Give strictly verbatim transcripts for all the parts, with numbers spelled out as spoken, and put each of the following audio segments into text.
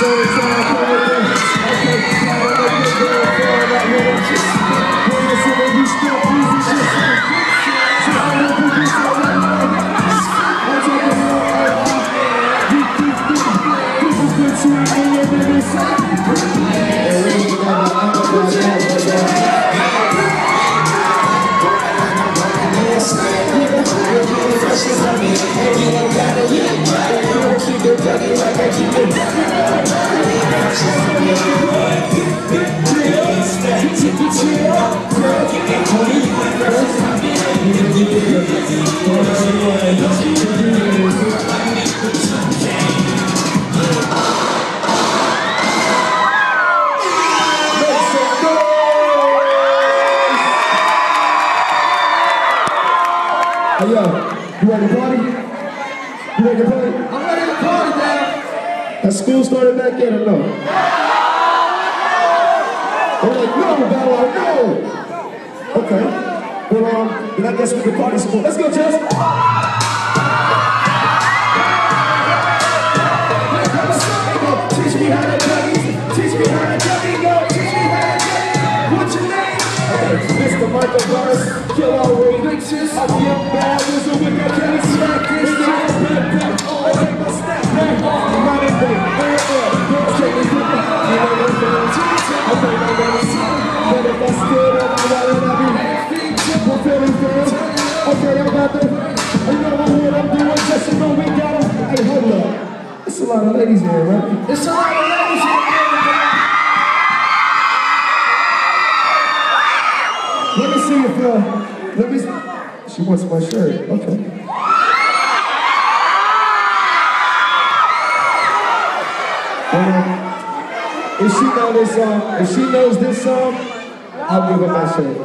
Hey yo, you ready to party? You ready to party? I'm ready to party, Dad. Has school started back yet or no? They're like, no, Bow Wow, no! Okay. Well, um, then I guess we can party some more. Let's go, Jess! Teach me how to juggy, teach me how to juggy, go, teach me how to juggy. What's your name? Hey, Mister Michael Burris, kill all religions. I'm young bad, there's a wicked candy snack. It's the backpack, oh, I take my snap back. I'm running back, air, air, girls take me with me. You know what's going on? I think I'm gonna see it. But if I stood up, I'm not gonna be. We're feeling good. Okay, I got the, I know what I'm doing, just to know we got them. Hey, hold up. It's a lot of ladies here, right? It's a lot of ladies here. Let me see if, uh, let me see. She wants my shirt, okay. Um, if she knows this song, if she knows this song, I'll give her my shirt.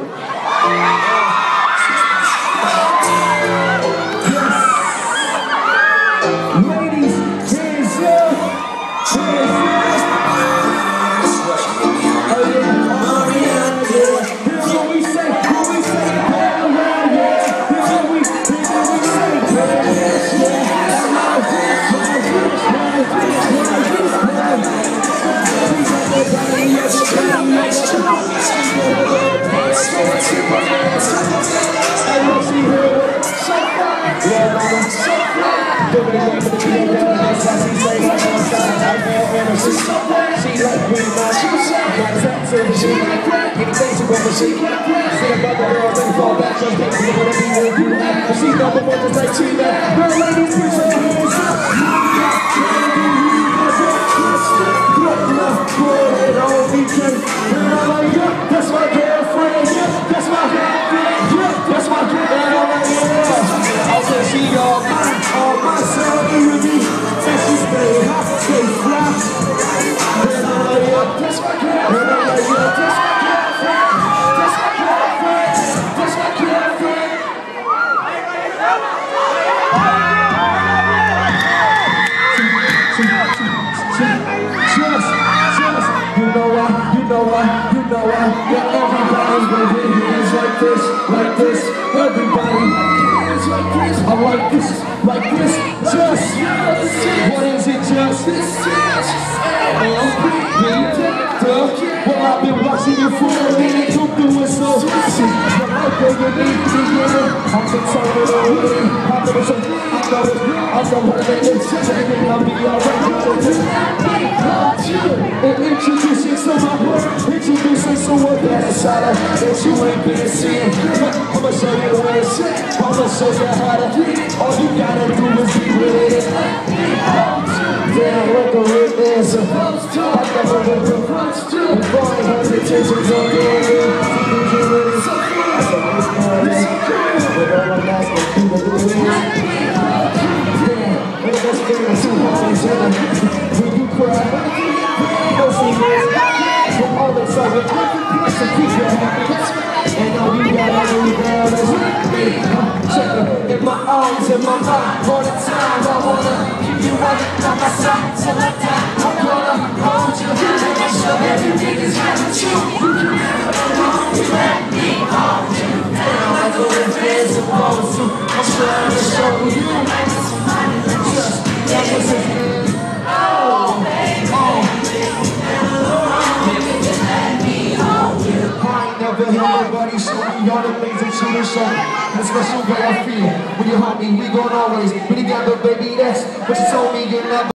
She like that, anything she want, but she like that. Say about the girl, then fall back, just make me wanna be with you. If she never wants to say she that, girl, ladies, put your hands up. Put love, put it on me, and I'm like, yeah, that's my girlfriend, yeah, that's my girlfriend, yeah, that's my girlfriend, yeah. I said she all mine, all my celebrity with me, and she stay hot, stay fly. And I'm like, yeah, that's my girlfriend. You know why, you know why, yeah, everybody's waving hands like this, like this, everybody hands like this, I like this, like this, just, what is it just, I'm pretty, well I've been watching you for a minute, come through it so easy, but I think you need to get it, I'm the type of the way, I'm the way, I know it, I know what it is, I'll be alright, and introducing some of her, introducing some of that side that you ain't been seeing. I'ma show you the way it's at, I'ma show you how to get it. All you gotta do is be with it. Damn, look at it, it's supposed to. I never been supposed to. And boy, her intentions are good. I said, what's going on? With all my life, I'm people doing it. Damn, and the best thing is two homies in it. When you cry, from all the trouble, so keep your happy. And all you gotta do now is check it in my arms, in my mind, all the time. I wanna keep you right by my side till I die. I'm gonna hold you and make sure everything is right with you. You let me hold you down like a river's supposed to. I'm trying to show you just that was it. Oh, baby. you show me all the things that you done show me. And the special way I feel when you hold me, we gon' always be together, baby, that's what you told me, you never